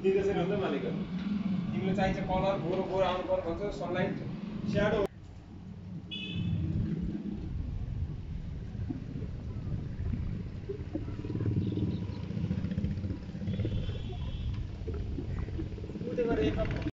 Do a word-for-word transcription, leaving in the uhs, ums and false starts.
नि त्यसरी हुन्छ मालिक तिमीले चाहिन्छ कलर गोरो गोरो आउनु पर्छ भन्छ सनलाइट स्याडो उते गरे